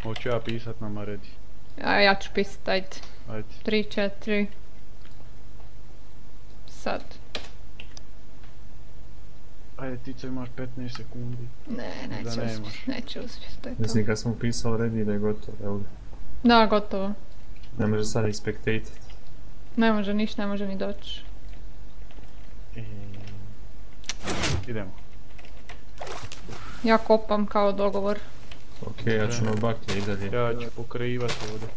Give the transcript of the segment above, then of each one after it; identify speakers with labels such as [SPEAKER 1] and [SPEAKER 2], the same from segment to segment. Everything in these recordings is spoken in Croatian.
[SPEAKER 1] Hoću ja pisat nama redi.
[SPEAKER 2] A ja ću pisat, ajde.
[SPEAKER 1] Ajde.
[SPEAKER 2] 3, 4. Sad.
[SPEAKER 1] Ajde, Tico, imaš 15 sekundi.
[SPEAKER 2] Ne, neće uspjeti, to je to.
[SPEAKER 3] Mislim kad smo upisali ready da je gotovo, evo ga.
[SPEAKER 2] Da, gotovo.
[SPEAKER 3] Ne može sad spectatat.
[SPEAKER 2] Ne može niš, ne može ni doći.
[SPEAKER 1] Idemo.
[SPEAKER 2] Ja kopam kao dogovor.
[SPEAKER 3] Ok, ja ću na baklje i dalje.
[SPEAKER 1] Ja ću pokrivat ovdje.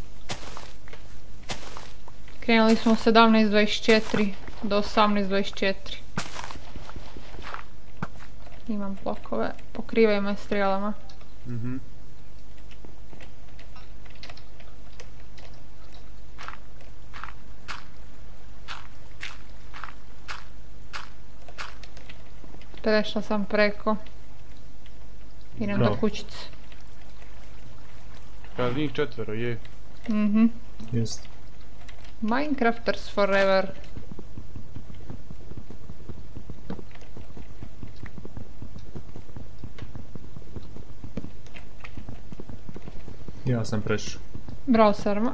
[SPEAKER 2] Krenuli smo 17.24 do 18.24. Imam blokove, pokrivaju me strijelama. Prešla sam preko. Idem do kućice.
[SPEAKER 1] Kaj njih 4, je?
[SPEAKER 3] Jest.
[SPEAKER 2] Minecrafters forever.
[SPEAKER 3] Ja sam prešao.
[SPEAKER 2] Bravo Sarma.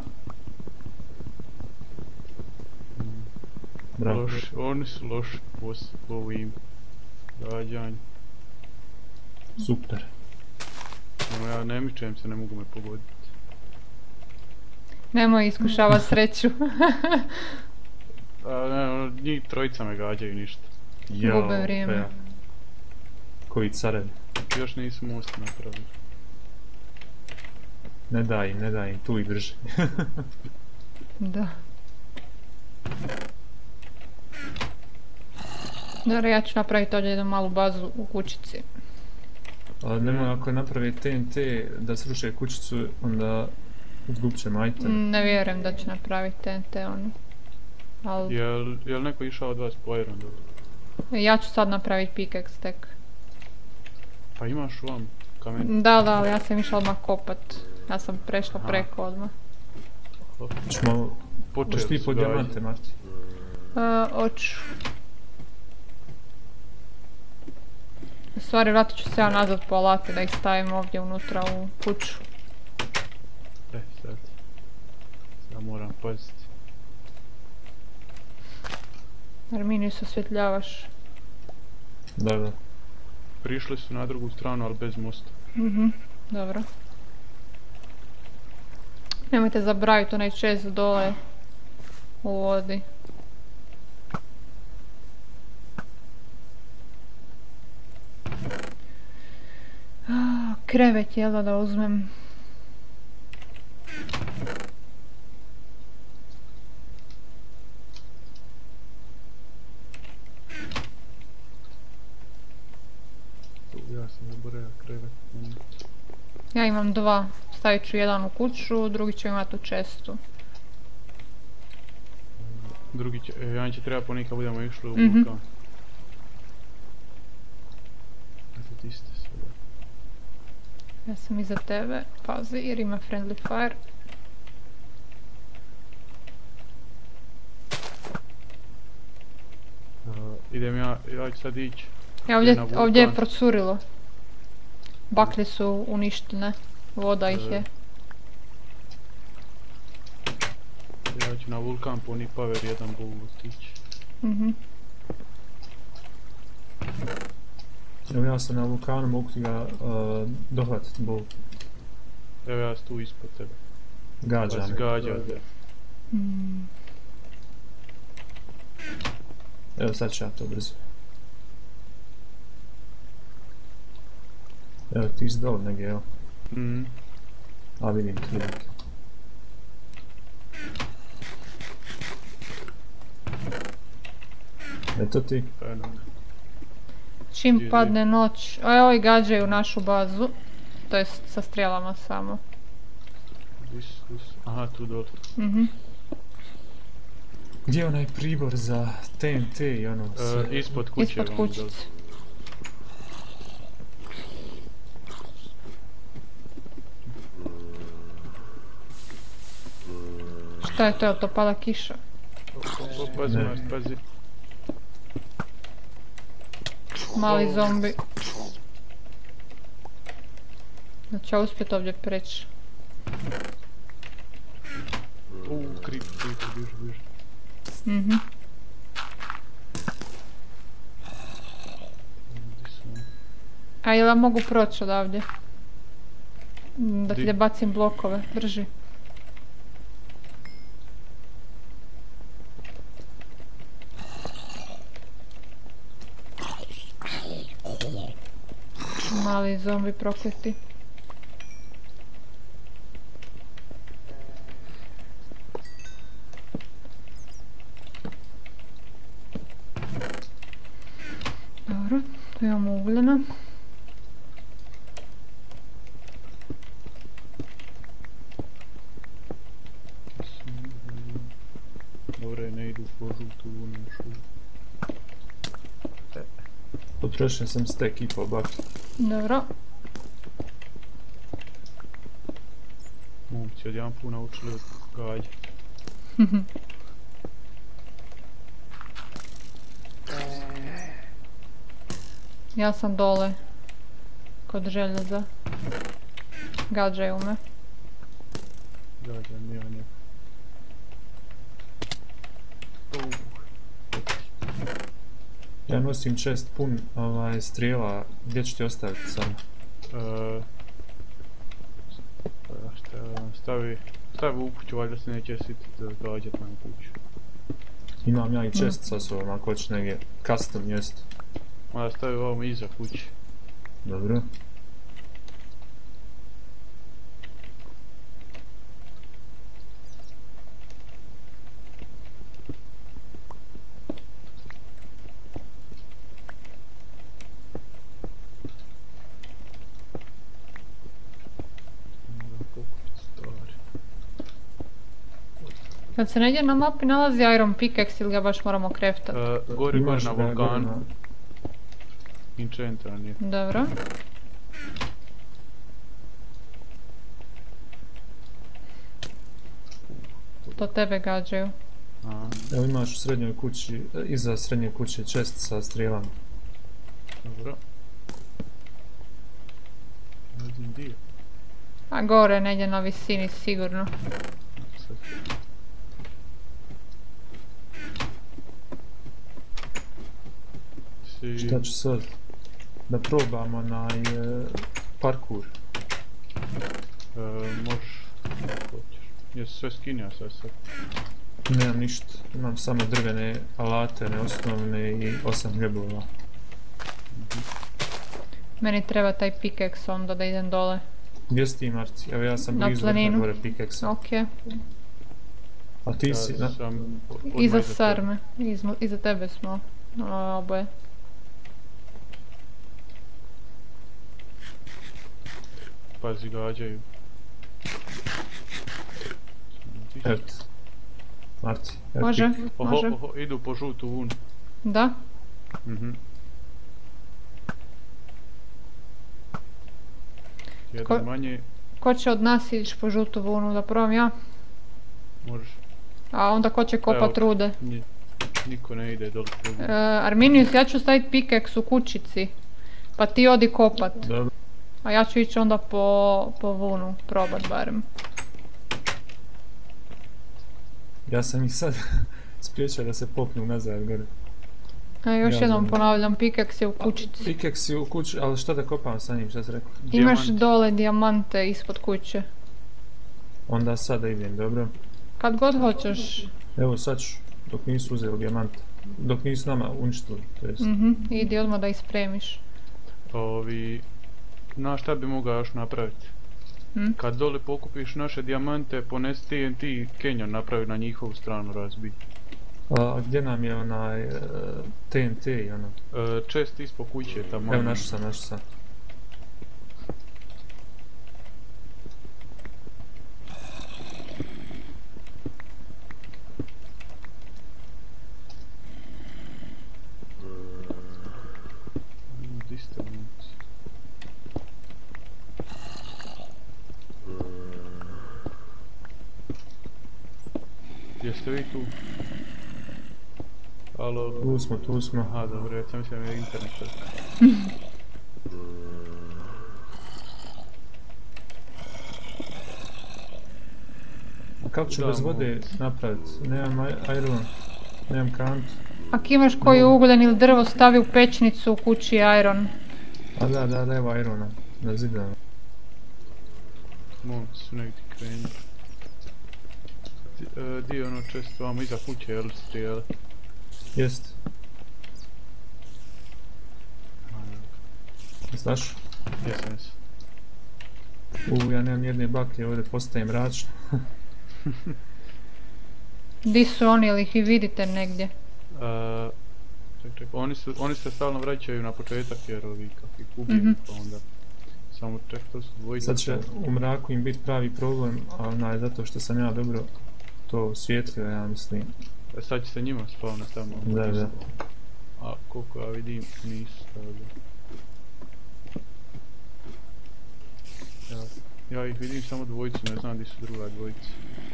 [SPEAKER 3] Bravo.
[SPEAKER 1] Oni su loši po ovim događanju.
[SPEAKER 3] Super.
[SPEAKER 1] Ja ne mičem se, ne mogu me pogoditi.
[SPEAKER 2] Nemoj iskušava sreću.
[SPEAKER 1] Njih trojica me gađaju ništa.
[SPEAKER 2] Gube vrijeme.
[SPEAKER 3] Koji carevi.
[SPEAKER 1] Još nisu most napravili.
[SPEAKER 3] Ne daj im, tu ih drži.
[SPEAKER 2] Da. Dobro, ja ću napraviti ovdje jednu malu bazu u kućici.
[SPEAKER 3] Ali nemoj ako napravi TNT da sruše kućicu, onda izgubit ćemo item.
[SPEAKER 2] Ne vjerujem da će napraviti TNT oni.
[SPEAKER 1] Jel neko išao od vas po Iron Door?
[SPEAKER 2] Ja ću sad napraviti pickaxe tek.
[SPEAKER 1] Pa imaš vam kamen?
[SPEAKER 2] Da, ali ja sam išla odmah kopat. Ja sam prešla preko odmah.
[SPEAKER 3] Hoćeš ti po dijamante, Marti?
[SPEAKER 2] Hoću. U stvari vratit ću se ja nazad po alate da ih stavim ovdje unutra u kuću.
[SPEAKER 1] Sad moram paziti.
[SPEAKER 2] Arminius osvjetljavaš.
[SPEAKER 3] Da.
[SPEAKER 1] Prišli su na drugu stranu, ali bez mosta.
[SPEAKER 2] Dobro. Nemojte zaboraviti onaj čest dole u vodi. Krevet jel da uzmem.
[SPEAKER 1] Ja sam zaboravio krevet.
[SPEAKER 2] Ja imam 2. Stavit ću jedan u kuću, drugi ću imati u čestu.
[SPEAKER 1] Drugi će, jedan će treba ponekad kad budemo išli u vulkan. Eto ti ste sada.
[SPEAKER 2] Ja sam iza tebe, pazi jer ima friendly fire.
[SPEAKER 1] Idem ja ću sad ići.
[SPEAKER 2] Ovdje je procurilo. Baklje su uništene, voda ih je.
[SPEAKER 1] Ja ću na vulkan puni power jedan bol otići.
[SPEAKER 3] Evo ja sam na vulkanu, mogu ti ga dohvatiti bol.
[SPEAKER 1] Evo ja sam tu ispod tebe.
[SPEAKER 3] Gađa me.
[SPEAKER 1] Gađa te.
[SPEAKER 3] Evo sad ću ja to brzo. Evo ti si dole negdje, evo. A vidim ti neki. Eto ti.
[SPEAKER 2] Čim padne noć, evo i gađaju našu bazu. To jest sa strijelama samo.
[SPEAKER 1] Aha, tu dole.
[SPEAKER 3] Gdje je onaj pribor za TNT i ono sve?
[SPEAKER 1] Ispod kuće.
[SPEAKER 2] Ispod kućice. Šta je to pada kiša?
[SPEAKER 1] Pazi.
[SPEAKER 2] Mali zombi. Da ću ja uspjet ovdje preći.
[SPEAKER 1] Creeper, biži.
[SPEAKER 2] Mhm.
[SPEAKER 1] Gdje su oni?
[SPEAKER 2] A jel ja mogu proći odavdje? Da ti
[SPEAKER 1] Di?
[SPEAKER 2] ne bacim blokove, drži. Mali zombi prokleti. Dobro, tu imamo ugljena.
[SPEAKER 1] Dobre, ne idu po žutu vunu još uvijek.
[SPEAKER 3] Potrošio sam stek i po bakli.
[SPEAKER 2] Dobro.
[SPEAKER 1] Momci odjedan put naučili gađati.
[SPEAKER 2] Ja sam dole. Kod željeza. Gađaju me.
[SPEAKER 1] Gađam ja njeg.
[SPEAKER 3] Ja nosim čest pun strijela, gdje ću ti ostaviti sad?
[SPEAKER 1] Stavi u kuću, valjda se neće sjetiti da gađat na kuću.
[SPEAKER 3] Imam ja i čest sa sobom, ako hoćeš negdje custom mjesto.
[SPEAKER 1] Mada stavi ovamo iza kuće.
[SPEAKER 3] Dobro.
[SPEAKER 2] Kad se negdje na mapi nalazi Iron Pickaxe ili ga baš moramo kreftat?
[SPEAKER 1] Gori
[SPEAKER 3] Imaš
[SPEAKER 1] na
[SPEAKER 3] ga,
[SPEAKER 1] vulkanu.
[SPEAKER 3] gore
[SPEAKER 1] Enchantan je.
[SPEAKER 2] Dobro. To tebe gađaju.
[SPEAKER 1] Aha,
[SPEAKER 3] Evo imaš u srednjoj kući, iza srednje kuće čest sa strijelama.
[SPEAKER 1] dobro. Ne znam gdje je.
[SPEAKER 2] A gore negdje na visini sigurno.
[SPEAKER 1] Sad.
[SPEAKER 3] Šta ću sad? Da probamo parkour.
[SPEAKER 1] Možeš, ako hoćeš. Jesi sve skinio sad?
[SPEAKER 3] Nemam ništa, imam samo drvene alate, osnovne i 8 hljebova.
[SPEAKER 2] Meni treba taj pickaxe onda da idem dole.
[SPEAKER 3] Gdje si ti, Marci? Evo ja sam
[SPEAKER 2] Na
[SPEAKER 3] blizu
[SPEAKER 2] planinu.
[SPEAKER 3] gore pickaxe.
[SPEAKER 2] Ok.
[SPEAKER 3] A ti si...
[SPEAKER 1] Ja sam
[SPEAKER 2] Iza sarme. Iza tebe smo. Oboje.
[SPEAKER 1] Pazi, gađaju.
[SPEAKER 3] Evo ti. Marci, evo
[SPEAKER 2] Može,
[SPEAKER 3] ti.
[SPEAKER 2] može.
[SPEAKER 1] Oho, idu po žutu vunu.
[SPEAKER 2] Da?
[SPEAKER 1] Jedan manje,
[SPEAKER 2] Ko će od nas ići po žutu vunu? Da probam ja?
[SPEAKER 1] možeš.
[SPEAKER 2] A onda ko će kopat
[SPEAKER 1] Evo.
[SPEAKER 2] rude?
[SPEAKER 1] Niko ne ide dole po vunu.
[SPEAKER 2] Arminius, ja ću staviti pickaxe u kućici. Pa ti odi kopat.
[SPEAKER 3] Dobro.
[SPEAKER 2] A ja ću ići onda po vunu. Probat barem.
[SPEAKER 3] Ja sam ih sad spriječio da se popnu nazad gore.
[SPEAKER 2] A još
[SPEAKER 3] Ja
[SPEAKER 2] jednom
[SPEAKER 3] znam.
[SPEAKER 2] ponavljam, pickaxe je u kućici.
[SPEAKER 3] Pickaxe je u kući, ali šta da kopam sa njim, šta si rekao?
[SPEAKER 2] Imaš
[SPEAKER 1] Dijamant.
[SPEAKER 2] dole dijamante ispod kuće.
[SPEAKER 3] Onda sada idem, dobro?
[SPEAKER 2] Kad god hoćeš.
[SPEAKER 3] Evo sad ću, dok nisu uzeli dijamante. Dok nisu nama uništili, to jest.
[SPEAKER 2] Idi odmah da ispremiš.
[SPEAKER 1] Znaš šta bi mogao još napraviti? Kad dole pokupiš naše dijamante, ponesi TNT Canyon napravi na njihovu stranu razbij.
[SPEAKER 3] A gdje nam je onaj TNT i ono?
[SPEAKER 1] Čest ispod kuće tamo.
[SPEAKER 3] Evo našao sam.
[SPEAKER 1] Di ste momci? Jeste vi tu? Alo?
[SPEAKER 3] Tu smo.
[SPEAKER 1] Aha, dobro, ja sam mislim da je internet.
[SPEAKER 3] kako ću bez vode napraviti? Nemam iron, nemam kantu.
[SPEAKER 2] Ako imaš koji ugljen ili drvo stavi u pećnicu u kući iron.
[SPEAKER 3] A da, evo irona, na zidama.
[SPEAKER 1] Momci su negdje krenuli. Di je ono često vamo iza kuće, jel strijele?
[SPEAKER 3] Jest. Znaš?
[SPEAKER 1] Jesam.
[SPEAKER 3] Ja nemam jedne baklje, ovdje postaje mračno.
[SPEAKER 2] Di su oni, ili ih i vidite negdje?
[SPEAKER 1] Ček, oni se stalno vraćaju na početak jer ovi kako ih ubijem, pa onda... Samo ček, to su dvojice.
[SPEAKER 3] Sad će u mraku im biti pravi problem, a zato što sam ja dobro to osvjetlio, ja mislim.
[SPEAKER 1] Sad će se njima spavna tamo.
[SPEAKER 3] Da.
[SPEAKER 1] A koliko ja vidim, nisu stavili. Ja ih vidim samo dvojicu, ne znam gdje su druga dvojica.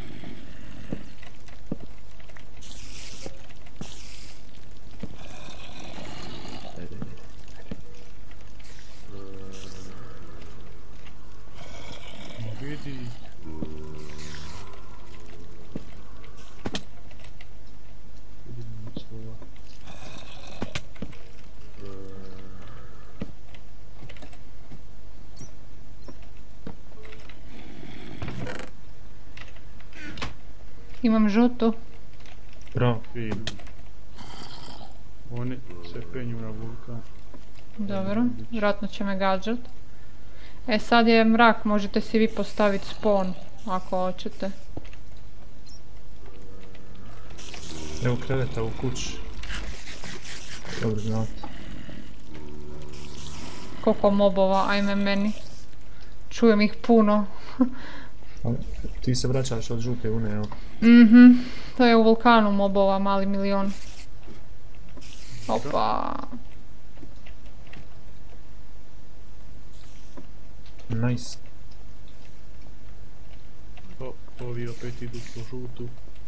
[SPEAKER 1] Vidi.
[SPEAKER 2] Imam žutu.
[SPEAKER 3] Bravo.
[SPEAKER 1] Vidim. Oni se penju na vulkan.
[SPEAKER 2] Dobro, vjerojatno će me gađat. Sad je mrak, možete si vi postaviti spawn, ako hoćete.
[SPEAKER 3] Evo kreveta u kući. Dobro znate.
[SPEAKER 2] Koliko mobova, ajme meni. Čujem ih puno.
[SPEAKER 3] Ti se vraćaš od žute une, evo.
[SPEAKER 2] To je u vulkanu mobova, mali milion. Opa.
[SPEAKER 3] Nice.
[SPEAKER 1] Ovi opet idu po žutu.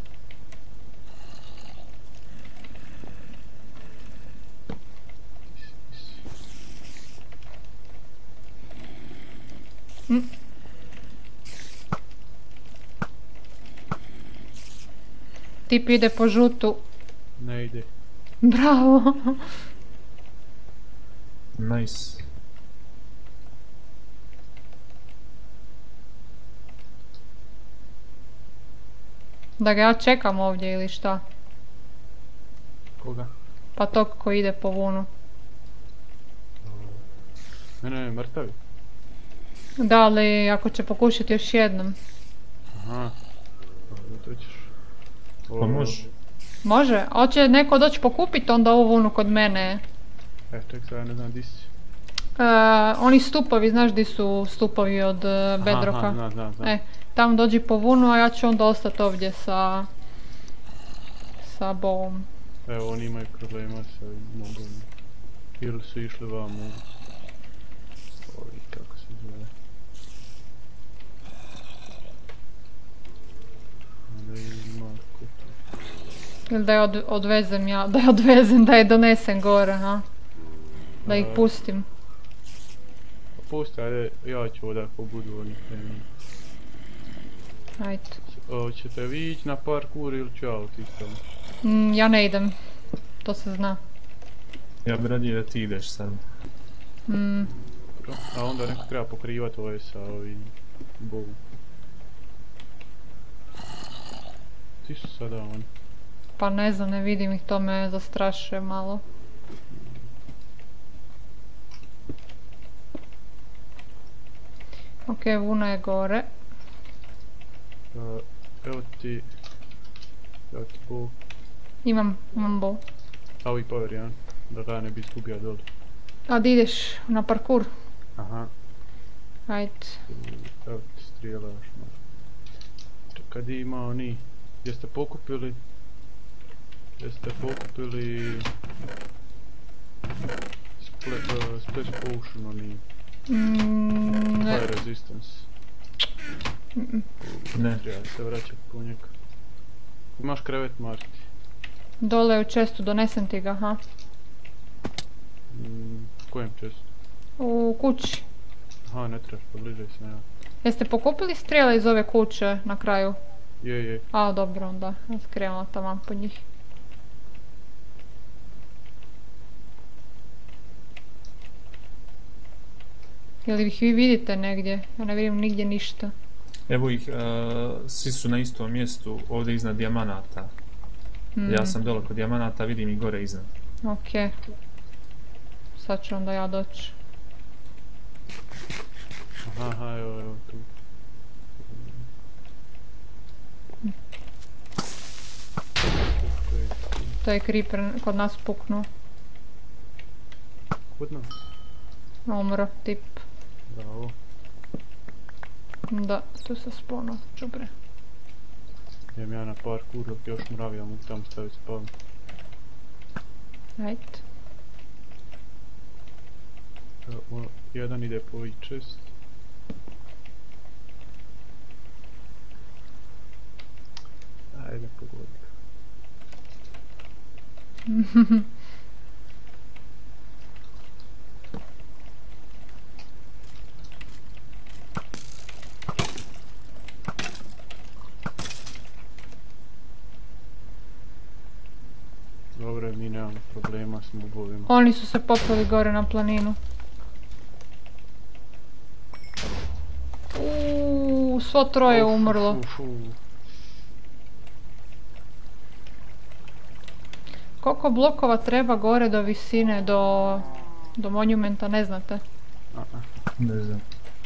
[SPEAKER 2] Tip ide po žutu.
[SPEAKER 1] Ne ide.
[SPEAKER 2] Bravo.
[SPEAKER 3] Nice.
[SPEAKER 2] Da ga ja čekam ovdje ili šta?
[SPEAKER 1] Koga?
[SPEAKER 2] Pa tog koji ide po vunu.
[SPEAKER 1] Ne, mrtavi.
[SPEAKER 2] Da, ali ako će pokušati još jednom.
[SPEAKER 1] Aha. To ćeš.
[SPEAKER 3] Pa može.
[SPEAKER 2] Može? Hoće neko doći pokupit onda ovu vunu kod mene.
[SPEAKER 1] Ček, sad ja ne znam di si.
[SPEAKER 2] Oni stupovi, znaš di su stupovi od bedroka?
[SPEAKER 1] Aha, znam.
[SPEAKER 2] Tam dođi po vunu, a ja ću onda ostati ovdje sa Bovom.
[SPEAKER 1] Evo, oni imaju problema sa mobom. Ili su išli vamo. Ovi, kako se zove. Da ima kutu.
[SPEAKER 2] Ili da je odvezem ja, da je donesem gore, ha? Da ih pustim.
[SPEAKER 1] Pusti, ajde, ja ću odak ko budu oni kreni.
[SPEAKER 2] Ajde.
[SPEAKER 1] Hoćete vi ići na parkour ili ću ja otići tamo?
[SPEAKER 2] Ja ne idem, to se zna.
[SPEAKER 3] Ja bi radije da ti ideš sad.
[SPEAKER 1] A onda neko treba pokrivat ove sa ovim bovom. Ti su sada oni.
[SPEAKER 2] Pa ne znam, ne vidim ih, to me zastrašuje malo. Ok, vuna je gore.
[SPEAKER 1] Evo ti bol.
[SPEAKER 2] Imam bol.
[SPEAKER 1] A ovi power, ja? Da ga ne bi izgubio dole.
[SPEAKER 2] A di ideš na parkour?
[SPEAKER 1] Aha.
[SPEAKER 2] Ajde.
[SPEAKER 1] Evo ti strijelaš malo. Kad ima oni... Jeste pokupili Splash Potion, oni...
[SPEAKER 2] Ne.
[SPEAKER 1] Fire Resistance.
[SPEAKER 3] Ne.
[SPEAKER 1] Treba se vraćati po njega. Imaš krevet, Marti?
[SPEAKER 2] Dole u čestu, donesem ti ga, ha?
[SPEAKER 1] Kojem čestu?
[SPEAKER 2] U kući.
[SPEAKER 1] Aha, ne trebaš, pobližaj se, ja.
[SPEAKER 2] Jeste pokupili strijele iz ove kuće na kraju?
[SPEAKER 1] Je.
[SPEAKER 2] A, dobro onda. Ja sam krenula taman po njih. Jel ih vi vidite negdje? Ja ne vidim nigdje ništa.
[SPEAKER 3] Evo ih, svi su na istom mjestu, ovdje iznad dijamanata. Ja sam dole kod dijamanata, vidim ih gore iznad.
[SPEAKER 2] Okej. Sad ću onda ja doći.
[SPEAKER 1] Aha, evo tu.
[SPEAKER 2] To je creeper kod nas puknuo.
[SPEAKER 1] Kod nas?
[SPEAKER 2] Umro, tip.
[SPEAKER 1] Bravo.
[SPEAKER 2] Da, tu se spawno, čubre.
[SPEAKER 1] Idem ja na parkour dok još mravi, ja mogu tamo staviti spawn.
[SPEAKER 2] Ajde.
[SPEAKER 1] Jedan ide po ovih čest. Ajde, pogodi ga. Dobro, mi nemamo problema s mobovima.
[SPEAKER 2] Oni su se popeli gore na planinu. Svo troje umrlo. Koliko blokova treba gore do visine, do monumenta, ne znate?
[SPEAKER 3] Ne znam.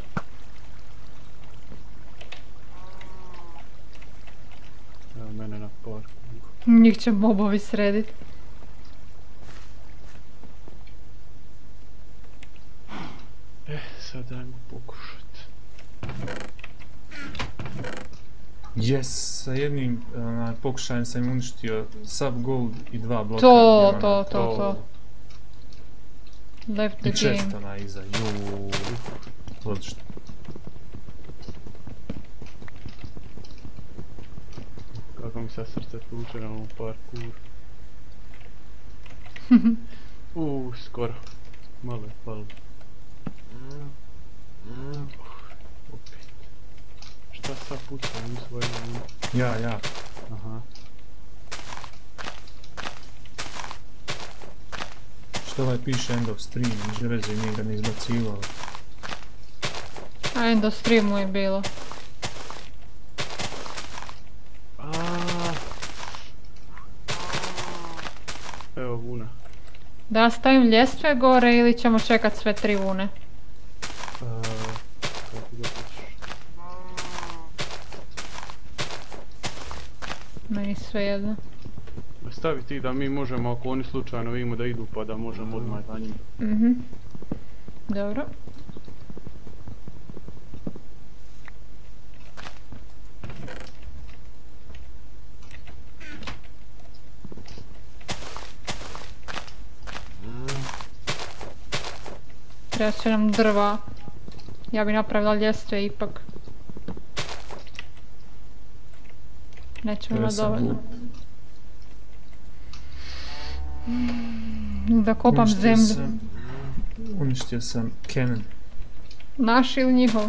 [SPEAKER 1] Evo mene na parku.
[SPEAKER 2] Njih će mobovi srediti.
[SPEAKER 1] Sad dajmo pokušat.
[SPEAKER 3] Yes, sa jednim pokušajem sam im uništio sav gold i 2 bloka.
[SPEAKER 2] To. Left the
[SPEAKER 3] I
[SPEAKER 2] game.
[SPEAKER 3] chest ona iza, juuu. Odlično.
[SPEAKER 1] Kako mi sad srce tuče na ovom parkour. Skoro. Malo je palo. Opet. Šta sad puca, mi svoje
[SPEAKER 3] Ja.
[SPEAKER 1] Aha.
[SPEAKER 3] Što ovaj piše end of stream, niže veze, nije ga ne izbacivao.
[SPEAKER 2] A end of streamu je bilo.
[SPEAKER 1] Evo vuna.
[SPEAKER 2] Da ja stavim ljestve gore ili ćemo čekat sve 3 vune?
[SPEAKER 1] Kako da hoćeš?
[SPEAKER 2] Meni sve jedno.
[SPEAKER 1] Stavi ti da mi možemo, ako oni slučajno vidimo da idu, pa da možemo odmah za njim.
[SPEAKER 2] Dobro. Treba će nam drva. Ja bi napravila ljestve ipak. Nećemo imati dovoljno. Da kopam zemlju.
[SPEAKER 3] Uništio sam Canon.
[SPEAKER 2] Naš ili njihov?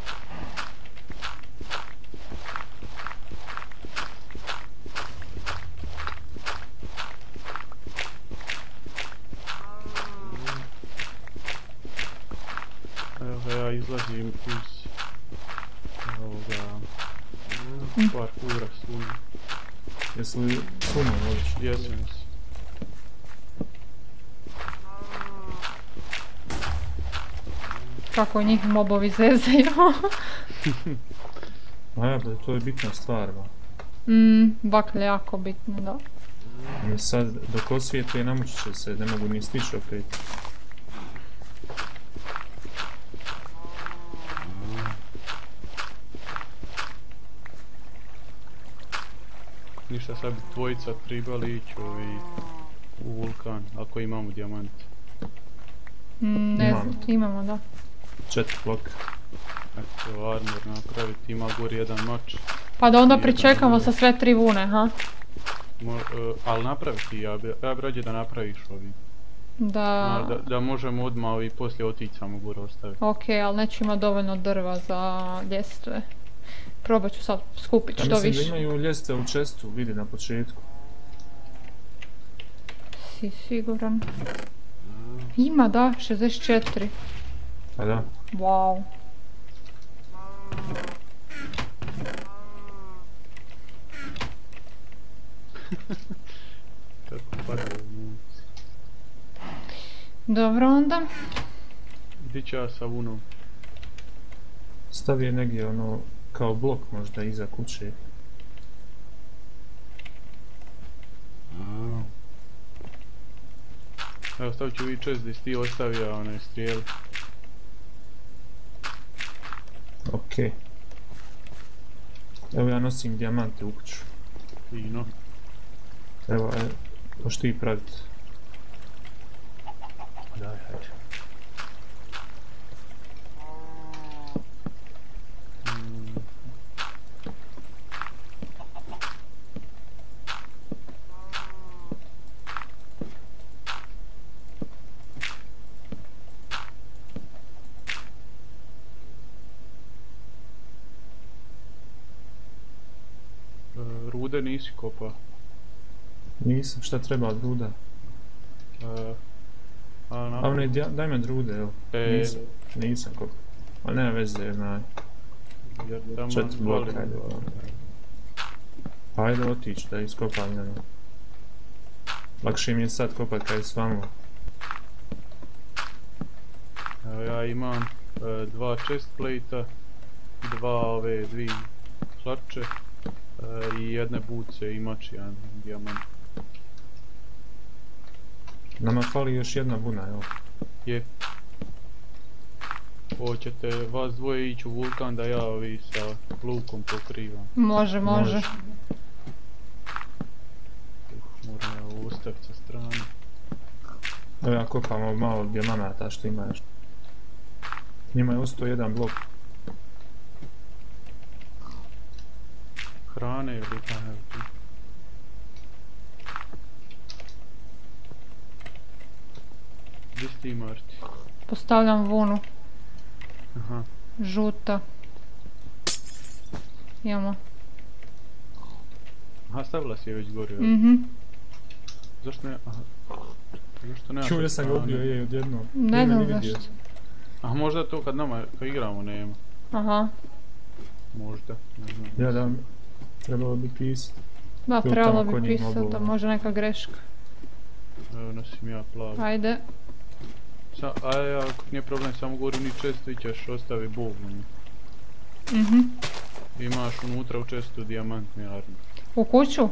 [SPEAKER 1] Evo ja izlazim iz ovoga parkoura sunu.
[SPEAKER 3] Jesi li suno voliš?
[SPEAKER 1] Jesam.
[SPEAKER 2] Kako njih mobovi zezaju.
[SPEAKER 3] A ja, to je bitna stvar, ba.
[SPEAKER 2] Bakle jako bitno, da.
[SPEAKER 3] I sad, dok osvijetlije, namučit će se, ne mogu ni stići opet.
[SPEAKER 1] Ništa, sad bi dvojica tribali ići u vulkan, ako imamo dijamant.
[SPEAKER 2] Ne znam, imamo, da.
[SPEAKER 3] 4 bloka.
[SPEAKER 1] Eto, armor napraviti, ima gori jedan mač.
[SPEAKER 2] Pa da onda pričekamo sa sve 3 vune, ha?
[SPEAKER 1] Ali napravi ti, ja bi rađe da napraviš ovi. Da možemo odmah i poslije otići samo gore ostaviti.
[SPEAKER 2] Ok, ali neću imati dovoljno drva za ljestve. probat ću sad skupit
[SPEAKER 3] Ja
[SPEAKER 2] što
[SPEAKER 3] mislim
[SPEAKER 2] više.
[SPEAKER 3] da imaju ljestve u čestu, vidi na početku.
[SPEAKER 2] Si siguran? Ima, da, 64.
[SPEAKER 3] Pa da.
[SPEAKER 2] Wow.
[SPEAKER 1] Kako padaju momci.
[SPEAKER 2] Dobro onda.
[SPEAKER 1] Gdje ću ja sa Unom?
[SPEAKER 3] Stavi je negdje ono, kao blok možda iza kuće.
[SPEAKER 1] Evo stavit ću vi čest gdje si ti ostavio one strijele.
[SPEAKER 3] Okej. Evo ja nosim dijamante u kuću.
[SPEAKER 1] Fino.
[SPEAKER 3] Evo, možeš ti praviti.
[SPEAKER 1] Daj, hajde. Rude nisi kopao.
[SPEAKER 3] Nisam, šta treba od ruda? A one, daj me drude, evo. Nisam kopao. A nema veze, jer na... 4 bloka, ajde. Pa ajde otići da iskopam njeno. Lakše mi je sad kopat kaj s vama.
[SPEAKER 1] Evo ja imam 2 chest plate-a, 2 hlače i jedne buce i mač, jedan dijamant.
[SPEAKER 3] Nama fali još jedna buna, evo.
[SPEAKER 1] Je. Hoćete vas dvoje ići u vulkan da ja ovi sa lukom pokrivam.
[SPEAKER 2] Može.
[SPEAKER 3] Može.
[SPEAKER 1] Moram ja ovo ostaviti sa strane.
[SPEAKER 3] Evo ja kopam malo dijamanata što ima još. Njima je ostao jedan blok.
[SPEAKER 1] Hrane ili pa evo tu. Gdje si ti, Marti?
[SPEAKER 2] Postavljam vunu.
[SPEAKER 1] Aha.
[SPEAKER 2] Žuta. Imamo.
[SPEAKER 1] Aha, stavila si je već gore. Zašto ne? Aha. Zašto nema?
[SPEAKER 3] Čuo, ja sam ga ubio, je, odjednom.
[SPEAKER 2] Ne znam zašto.
[SPEAKER 1] A možda to kad igramo nema.
[SPEAKER 2] Aha.
[SPEAKER 1] Možda, ne znam.
[SPEAKER 3] Ja da, trebalo bi pisati.
[SPEAKER 2] Da, trebalo bi pisati da može neka greška.
[SPEAKER 1] Evo nosim ja plavi.
[SPEAKER 2] Ajde.
[SPEAKER 1] Aj, ako nije problem, samo govorim ni često i ćeš ostavi bovu. Imaš unutra u čestu dijamantni armor.
[SPEAKER 2] U kuću?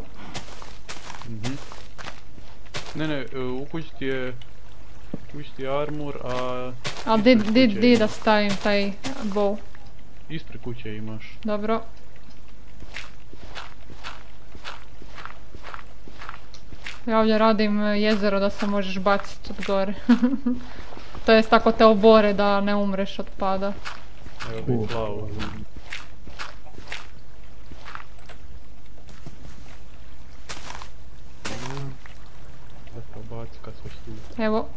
[SPEAKER 1] Ne, u kući ti je armor, a...
[SPEAKER 2] A di da stavim taj bow?
[SPEAKER 1] Ispred kuće imaš.
[SPEAKER 2] Dobro. Ja ovdje radim jezero da se možeš baciti od gore. To jest tako te obore da ne umreš od pada.
[SPEAKER 1] Evo bi plavo. Eto, baci kad sve tu.
[SPEAKER 2] Evo.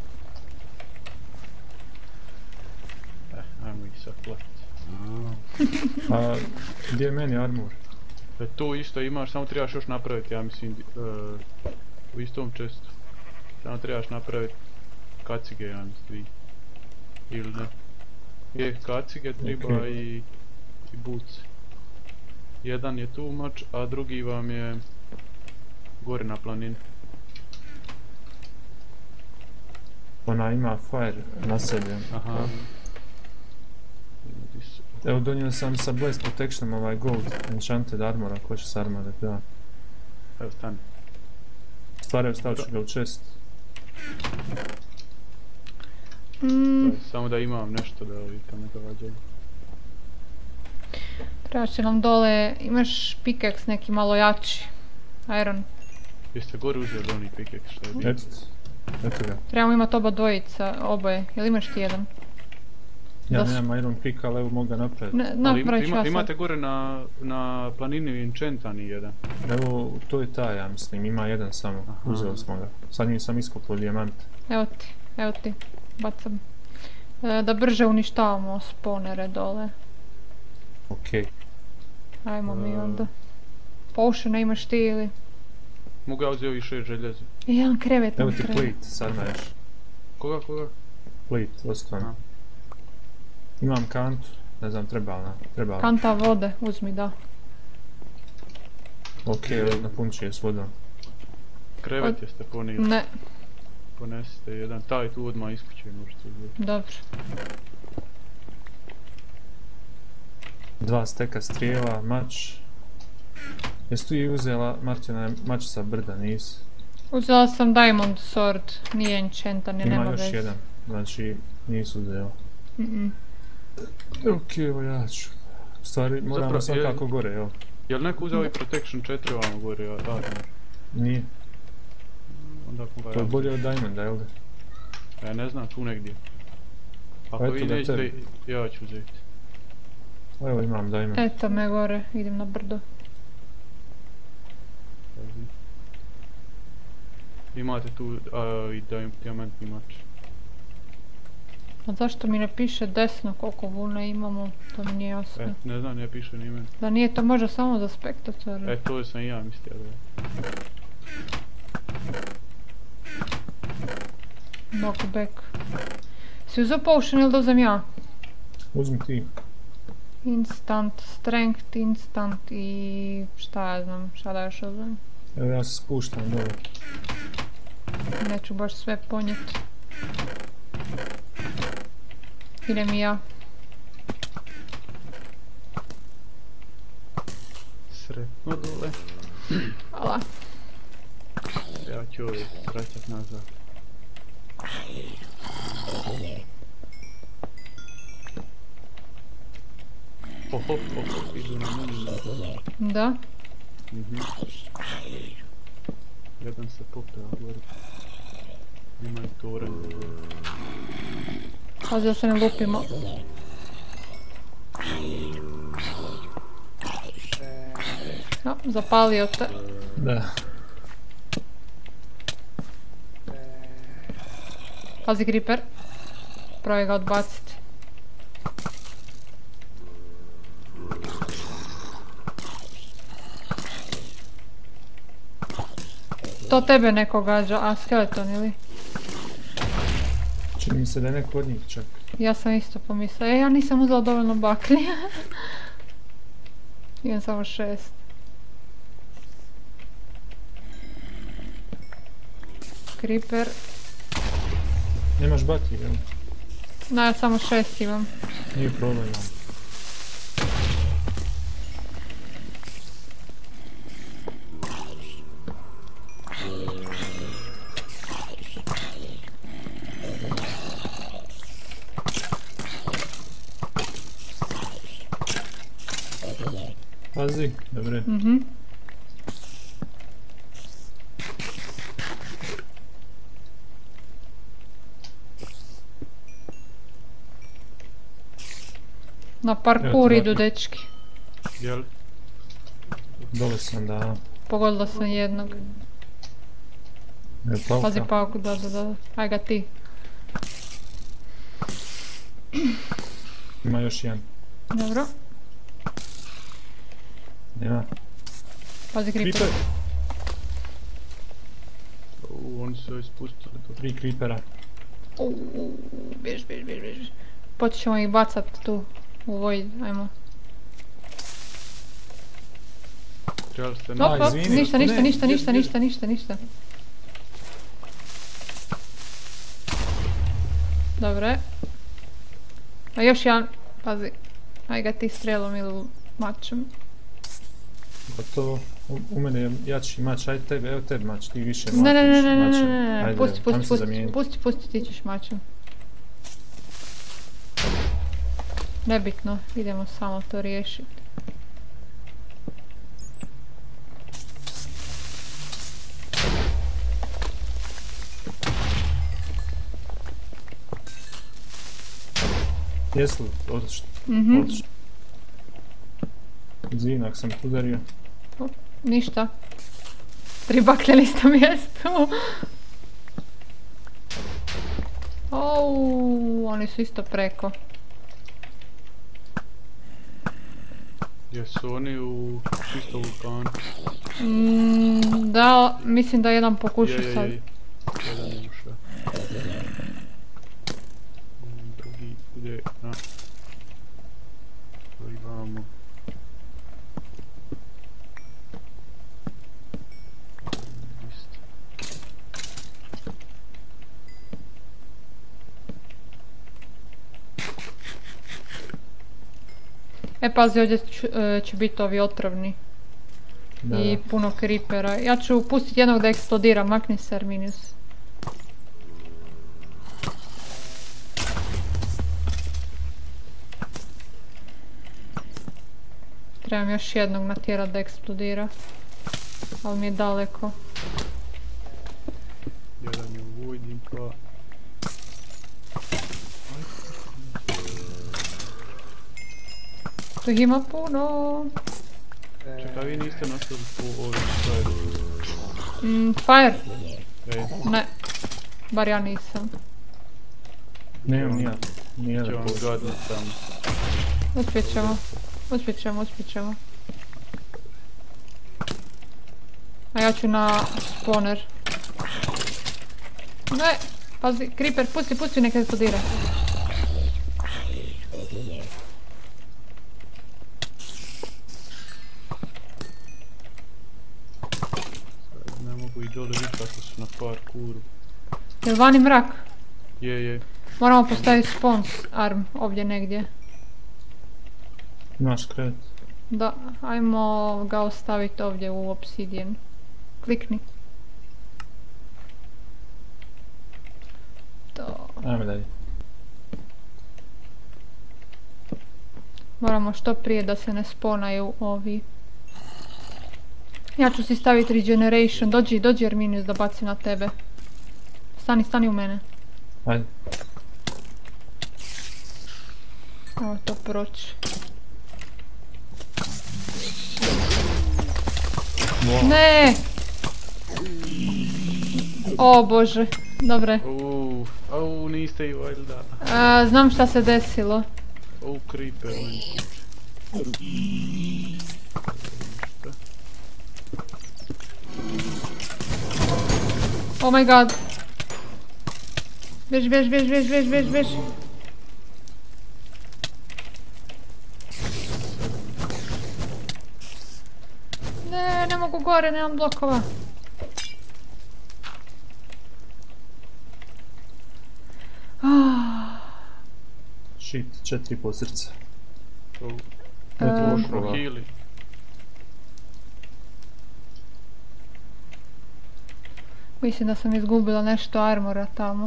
[SPEAKER 1] Ajmo ih sad platiti.
[SPEAKER 3] A gdje je meni armor?
[SPEAKER 1] Tu isto imaš, samo trebaš još napraviti, ja mislim, u istom čestu. Samo trebaš napraviti kacige, ja mislim, ili ne. Je, kacige treba i buce. Jedan je tu mač, a drugi vam je gore na planini.
[SPEAKER 3] Ona ima fire naseljen.
[SPEAKER 1] Aha.
[SPEAKER 3] Evo donio sam sa Blast Protectionom ovaj gold enchanted armor, ako će s armore, da.
[SPEAKER 1] Evo stani.
[SPEAKER 3] Stvaraju, stavit ću ga u chest.
[SPEAKER 1] Samo da imam nešto da ovi to ne događaju.
[SPEAKER 2] Treba će nam dole, imaš pickaxe neki malo jači. Iron.
[SPEAKER 1] Jeste gore uzeli oni pickaxe što je bio?
[SPEAKER 3] Eto ga.
[SPEAKER 2] Trebamo imati oba dvojica, oboje. Jel imaš ti jedan?
[SPEAKER 3] Ja nemam iron pick, ali evo mogu ga napraviti.
[SPEAKER 2] Napravit ću ja sad.
[SPEAKER 1] Imate gore na planini enchantani jedan.
[SPEAKER 3] Evo, to je taj, ja mislim, ima jedan samo. Uzeli smo ga. Sad nisam iskopao dijamant.
[SPEAKER 2] Evo ti, bacam. Da brže uništavamo spawnere dole.
[SPEAKER 3] Okej.
[SPEAKER 2] Ajmo mi onda. Potiona imaš ti ili?
[SPEAKER 1] Mogu ja uzeti ovih 6 željeza.
[SPEAKER 2] Jedan krevet
[SPEAKER 3] Evo
[SPEAKER 2] nam
[SPEAKER 3] ti
[SPEAKER 2] treba.
[SPEAKER 3] plit, sad me još.
[SPEAKER 1] Koga?
[SPEAKER 3] Plit, ostvarno.
[SPEAKER 1] A.
[SPEAKER 3] Imam kantu, ne znam treba li.
[SPEAKER 2] Kanta vode, uzmi da.
[SPEAKER 3] Ok, napunit ću je s vodom.
[SPEAKER 1] Krevet jeste ponijeli.
[SPEAKER 2] Ne,
[SPEAKER 1] Ponesite jedan, taj tu odmah iskuće možete uzeti.
[SPEAKER 2] dobro.
[SPEAKER 3] 2 steka strijela, mač. Jesi tu i uzela Martina mač sa brda, nisi?
[SPEAKER 2] Uzela sam Diamond Sword, nije enchantan, je nema
[SPEAKER 3] Ima još
[SPEAKER 2] veze.
[SPEAKER 3] jedan, znači nisu uzela. Ok, evo ja ću. U stvari moramo
[SPEAKER 1] Zapravo,
[SPEAKER 3] svakako gore, evo.
[SPEAKER 1] Jel neko uzeo i Protection 4 ovamo gore, armor?
[SPEAKER 3] Nije,
[SPEAKER 1] Onda koga
[SPEAKER 3] to je
[SPEAKER 1] ja
[SPEAKER 3] bolje od Diamonda, jel da?
[SPEAKER 1] Ja ne znam, tu negdje. Ako
[SPEAKER 3] eto
[SPEAKER 1] vi
[SPEAKER 3] ga
[SPEAKER 1] nećete,
[SPEAKER 3] tebi.
[SPEAKER 1] ja ću uzeti.
[SPEAKER 3] Evo imam Diamond.
[SPEAKER 2] Eto me gore, idem na brdo.
[SPEAKER 1] Pazi. Imate tu i dijamantni mač.
[SPEAKER 2] A zašto mi ne piše desno koliko vuna imamo, to mi nije jasno.
[SPEAKER 1] Ne znam, ne piše ni meni.
[SPEAKER 2] Da nije to možda samo za spektatora.
[SPEAKER 1] To sam i ja mislio da je.
[SPEAKER 2] Knockback. Si uzeo potion ili da uzem ja?
[SPEAKER 3] Uzmi ti.
[SPEAKER 2] Instant, strength, instant i šta ja znam, šta da još uzem.
[SPEAKER 3] Evo ja se spuštam dole.
[SPEAKER 2] Neću baš sve ponijeti. Idem i ja.
[SPEAKER 1] Sretno dole.
[SPEAKER 2] Hvala.
[SPEAKER 1] Ja ću ove vraćat nazad. Hop, idu na meni.
[SPEAKER 2] Da?
[SPEAKER 1] Jedan se popeo gore. Ima i toren.
[SPEAKER 2] Pazi da se ne lupimo. No, zapalio te.
[SPEAKER 3] Da.
[SPEAKER 2] Pazi creeper. Probaj ga odbaciti. To tebe neko gađa, a skeleton ili?
[SPEAKER 3] Čini mi se da je neko od njih čak.
[SPEAKER 2] Ja sam isto pomislila, ja nisam uzela dovoljno baklji. Imam samo 6. Creeper.
[SPEAKER 3] Nemaš baklji, jel?
[SPEAKER 2] No, ja samo 6 imam.
[SPEAKER 3] Nije problem. Pazi, dobre.
[SPEAKER 2] Na parkour idu dečki.
[SPEAKER 1] Jel?
[SPEAKER 3] Dole sam, da.
[SPEAKER 2] Pogodila sam jednog.
[SPEAKER 3] Evo pauka.
[SPEAKER 2] Pazi pauku, da. Aj ga ti.
[SPEAKER 3] Ima još jedan.
[SPEAKER 2] Dobro.
[SPEAKER 3] Nema.
[SPEAKER 2] Pazi creeper.
[SPEAKER 3] Creeper.
[SPEAKER 1] Oni su joj spustili to.
[SPEAKER 3] 3 creepera.
[SPEAKER 2] Bjež. Počet ih bacat tu u void, ajmo.
[SPEAKER 1] Trebali ste
[SPEAKER 2] Hop, hop,
[SPEAKER 3] izvini.
[SPEAKER 2] ništa. Dobre. A još jedan, pazi. Aj ga ti strelom ili mačem.
[SPEAKER 3] Gotovo. U mene je jači mač, ajde tebe, evo tebi mač, ti više
[SPEAKER 2] Ne,
[SPEAKER 3] mačem. Ajde, tam se zamijeni.
[SPEAKER 2] pusti, ti ćeš mačem. Nebitno, idemo samo to riješiti.
[SPEAKER 3] Jesu li? Odlično. Odlično. Izvini ako sam te udario.
[SPEAKER 2] Ništa. 3 baklje na istom mjestu. Oni su isto preko.
[SPEAKER 1] Jesu oni u isto vulkanu?
[SPEAKER 2] Da, mislim da jedan pokuša sad.
[SPEAKER 1] Jedan je ušao. Drugi ide na... To imamo.
[SPEAKER 2] Pazi, ovdje će biti ovi otrovni. I puno creepera. Ja ću pustiti jednog da eksplodira, makni se Arminius. Trebam još jednog natjerat da eksplodira. Ali mi je daleko.
[SPEAKER 1] Jedan je u vojnim pa...
[SPEAKER 2] Tu ih ima puno.
[SPEAKER 1] Čekaj, vi niste našli po ovim Fire?
[SPEAKER 2] Fire?
[SPEAKER 1] Ej.
[SPEAKER 2] Ne. Bar ja nisam.
[SPEAKER 3] Nemam nijedan
[SPEAKER 1] Će vam
[SPEAKER 3] put.
[SPEAKER 1] gadnut tamo.
[SPEAKER 2] Uspjet ćemo. A ja ću na spawner. Ne, pazi, creeper, pusti, neka eksplodira.
[SPEAKER 1] Ne mogu i dole vidjeti kako su na parkouru.
[SPEAKER 2] Jel vani mrak?
[SPEAKER 1] Je.
[SPEAKER 2] Moramo postaviti spawn arm ovdje negdje.
[SPEAKER 3] Imaš kret.
[SPEAKER 2] Da, ajmo ga ostaviti ovdje u obsidian. Klikni. To.
[SPEAKER 3] Ajme dalje.
[SPEAKER 2] Moramo što prije da se ne sponaju ovi. Ja ću si staviti regeneration. Dođi Arminius da baci na tebe. Stani u mene.
[SPEAKER 3] Ajde.
[SPEAKER 2] Evo to proći.
[SPEAKER 3] Wow.
[SPEAKER 2] Ne! O bože, dobre.
[SPEAKER 1] Au, niste i valjda.
[SPEAKER 2] Znam šta se desilo.
[SPEAKER 1] Creeper meni kuće.
[SPEAKER 2] Oh my god. Bjež. Ne mogu gore, nemam blokova.
[SPEAKER 3] Shit, 4,5 srca.
[SPEAKER 1] Možemo heali.
[SPEAKER 2] Mislim da sam izgubila nešto armora tamo.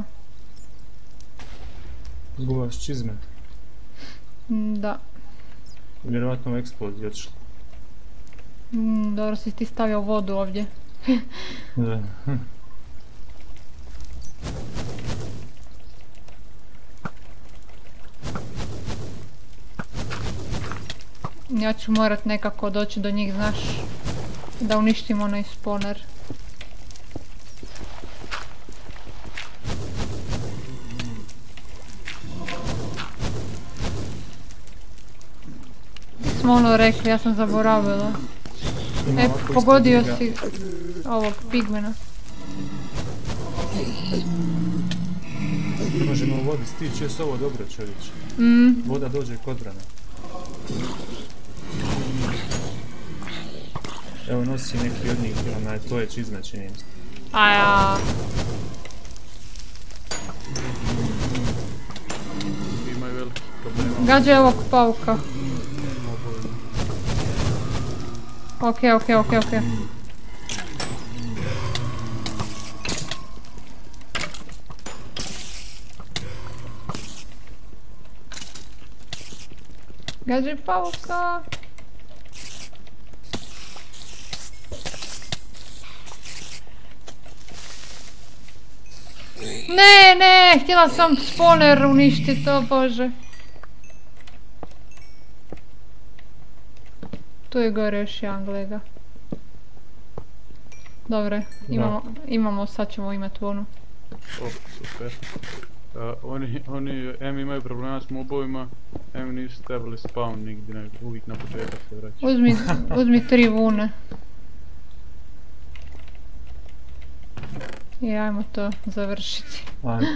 [SPEAKER 3] Izgubaš čizme.
[SPEAKER 2] Da.
[SPEAKER 3] Vjerovatno u eksploziji otišla.
[SPEAKER 2] Dobro si ti stavio vodu ovdje.
[SPEAKER 3] Da.
[SPEAKER 2] Ja ću morat nekako doći do njih, znaš, da uništim onaj spawner. Smo ono rekli, ja sam zaboravila. Pogodio si ovog pigmena.
[SPEAKER 3] Ne možemo u vodi stići, je s ovo dobro čovječe. Voda dođe kod vrana. Evo nosi neki od njih, to je čizme čini mi se.
[SPEAKER 2] Aja.
[SPEAKER 1] Imaju veliki problema.
[SPEAKER 2] Gađaj ovog pauka. Ok. Gađaj pauka. Ne, htjela sam spawner uništiti, o bože. Tu je gore još jedan, gleda. Dobre, imamo, sad ćemo imati onu.
[SPEAKER 1] Super. Oni M imaju problema s mobovima, M nisu stavili spawn nigdje, nego uvijek na početak se vraća.
[SPEAKER 2] Uzmi 3 vune. I ajmo to završiti.
[SPEAKER 3] Ajde.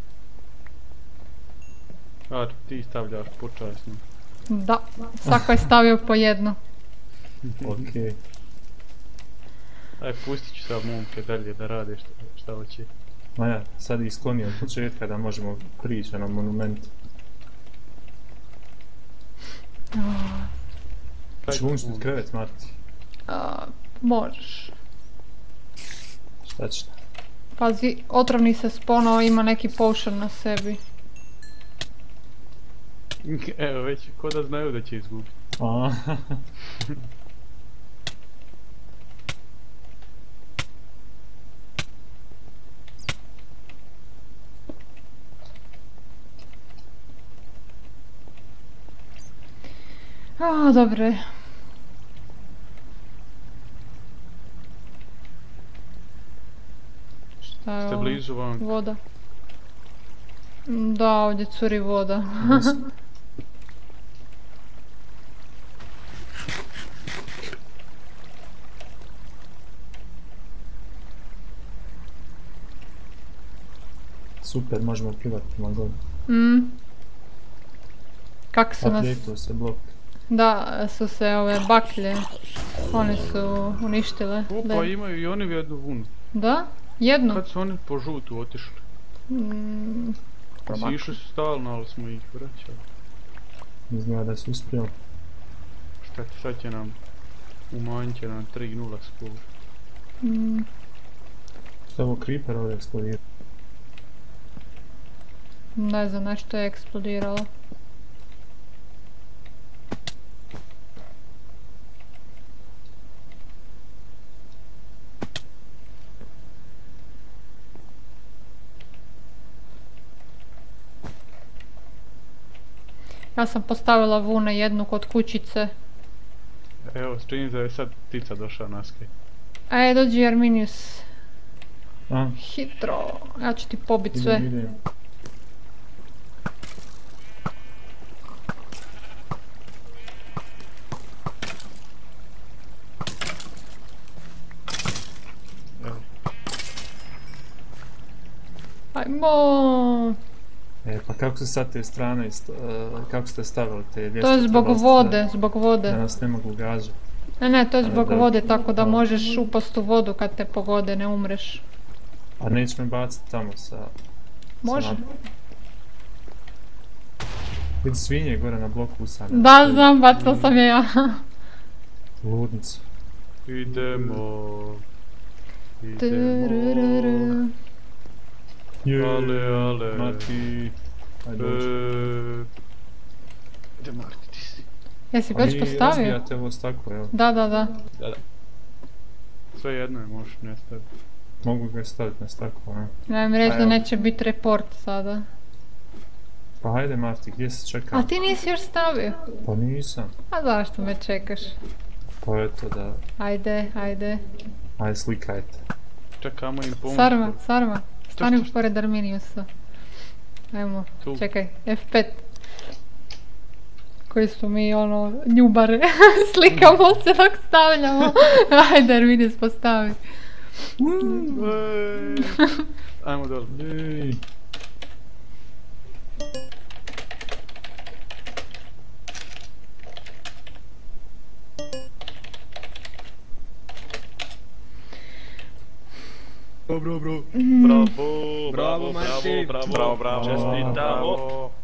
[SPEAKER 1] A ti stavljaš počasno.
[SPEAKER 2] Da, svako je stavio po jedno.
[SPEAKER 3] Okej.
[SPEAKER 1] Aj, pustit ću sad momke dalje da rade šta hoće.
[SPEAKER 3] Ma ja, sad ih sklonio od početka da možemo prići na monument. Ču uništiti krevet, Marti?
[SPEAKER 2] Možeš.
[SPEAKER 3] Šta će?
[SPEAKER 2] Pazi, otrovni se sponao, ima neki potion na sebi.
[SPEAKER 1] Evo već, ko da znaju da će izgubiti.
[SPEAKER 2] Dobro je. Šta je
[SPEAKER 1] Ste
[SPEAKER 2] ovo?
[SPEAKER 1] blizu vam?
[SPEAKER 2] Voda. Da, ovdje curi voda.
[SPEAKER 3] Super, možemo plivati prema gore.
[SPEAKER 2] Kako su nas...
[SPEAKER 3] Aplijektuo se blok.
[SPEAKER 2] Da, su se ove baklje, one su uništile.
[SPEAKER 1] Opa, imaju i oni jednu vunu.
[SPEAKER 2] Da? Jednu?
[SPEAKER 1] Kad su oni po žutu otišli? Si išli su stalno, ali smo ih vraćali.
[SPEAKER 3] Ne znam da su uspjeli.
[SPEAKER 1] Sad će nam umanjit će nam 3-0 skor.
[SPEAKER 3] Što je ovo creeper ovdje eksplodira?
[SPEAKER 2] Ne znam, nešto je eksplodiralo. Ja sam postavila vune jednu kod kućice.
[SPEAKER 1] Evo, čini da je sad ptica došla na skaj.
[SPEAKER 2] Ajde, dođi Arminius.
[SPEAKER 3] A?
[SPEAKER 2] Hitro, ja ću ti pobit sve.
[SPEAKER 3] Idem.
[SPEAKER 2] Ajmo!
[SPEAKER 3] Pa kako se sad te strane, kako ste stavili te ljestve?
[SPEAKER 2] To je zbog vode, zbog vode.
[SPEAKER 3] Da nas ne mogu gađati.
[SPEAKER 2] Ne, to je zbog vode, tako da možeš upast u vodu kad te pogode, ne umreš.
[SPEAKER 3] A neće me baciti tamo sa...
[SPEAKER 2] Može.
[SPEAKER 3] Vidi svinje gore na bloku usane.
[SPEAKER 2] Da, znam, bacila sam je ja.
[SPEAKER 3] Ludnica.
[SPEAKER 1] Idemo. Ale.
[SPEAKER 3] Marti. Ajde dođi.
[SPEAKER 1] Ide Marti, ti si.
[SPEAKER 2] Jesi već postavio?
[SPEAKER 3] Razbijate ovo staklo, evo.
[SPEAKER 2] Da.
[SPEAKER 1] Sve jedno je, možeš ne staviti.
[SPEAKER 3] Mogu ga staviti na staklo, ne?
[SPEAKER 2] Ja im reći da neće biti report sada.
[SPEAKER 3] Pa hajde Marti, gdje se čeka?
[SPEAKER 2] A ti nisi još stavio?
[SPEAKER 3] Pa nisam.
[SPEAKER 2] A zašto me čekaš?
[SPEAKER 3] Pa eto da...
[SPEAKER 2] Ajde.
[SPEAKER 3] Ajde slikajte.
[SPEAKER 1] Čekamo im pomoć.
[SPEAKER 2] Sarma. Stani pored Arminiusa. Ajmo,
[SPEAKER 1] Tu.
[SPEAKER 2] čekaj, F5. Koji smo mi ono, ljubare, slikamo se dok stavljamo. Ajde Arminius postavi.
[SPEAKER 1] Ajmo dole. Bravo,
[SPEAKER 4] Bravo, Marti.
[SPEAKER 1] čestitamo.